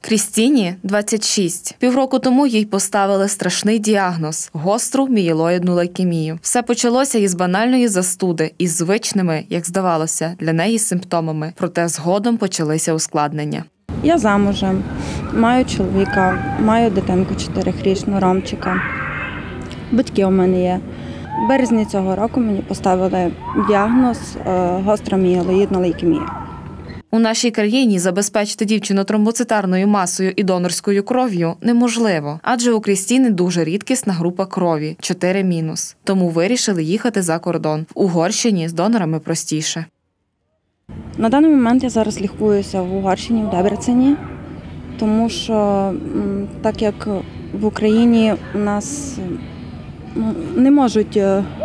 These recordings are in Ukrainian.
Крістіні – 26. Півроку тому їй поставили страшний діагноз – гостру мієлоїдну лейкемію. Все почалося із банальної застуди, із звичними, як здавалося, для неї симптомами. Проте згодом почалися ускладнення. Я замужем, маю чоловіка, маю дитинку 4-річну, Ромчика. Батьки у мене є. В березні цього року мені поставили діагноз гостра мієлоїдна лейкемія. У нашій країні забезпечити дівчину тромбоцитарною масою і донорською кров'ю неможливо, адже у Крістіни дуже рідкісна група крові – 4-. Тому вирішили їхати за кордон. В Угорщині з донорами простіше. На даний момент я зараз лікуюся в Угорщині, в Дебрецені, тому що так як в Україні у нас не можуть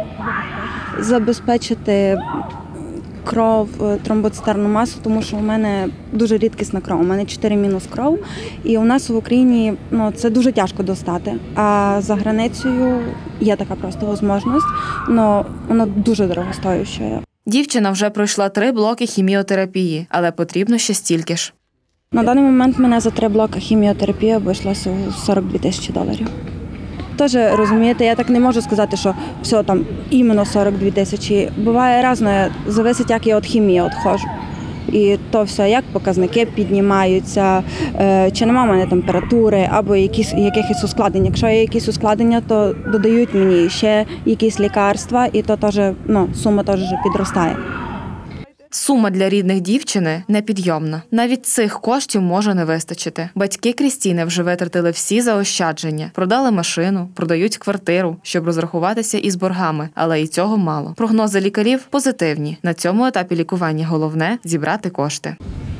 забезпечити кров, тромбоцитарну масу, тому що у мене дуже рідкісна кров, у мене 4- кров, і у нас в Україні це дуже тяжко достати. А за границею є така просто можливість, але вона дуже дорогостояща. Дівчина вже пройшла 3 блоки хіміотерапії, але потрібно ще стільки ж. На даний момент мене за 3 блоки хіміотерапії обійшлося у $42 тисячі. Теж, розумієте, я так не можу сказати, що все там іменно 42 тисячі. Буває різне, залежить, як я від хімії відходжу. І то все, як показники піднімаються, чи нема в мене температури, або якихось ускладнень. Якщо є якісь ускладнення, то додають мені ще якісь лікарства, і то теж, сума теж підростає. Сума для рідних дівчини непідйомна. Навіть цих коштів може не вистачити. Батьки Крістіни вже витратили всі заощадження. Продали машину, продають квартиру, щоб розрахуватися із боргами. Але і цього мало. Прогнози лікарів позитивні. На цьому етапі лікування головне – зібрати кошти.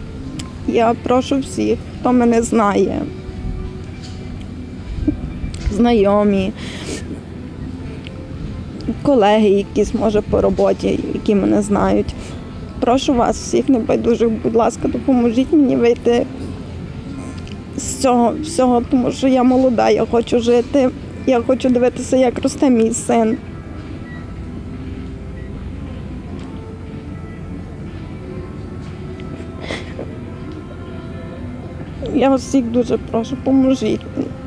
Я прошу всіх, хто мене знає, знайомі, колеги якісь, може, по роботі, які мене знають. Прошу вас всіх небайдужих, будь ласка, допоможіть мені вийти з цього всього, тому що я молода, я хочу жити, я хочу дивитися, як росте мій син. Я вас всіх дуже прошу, поможіть мені.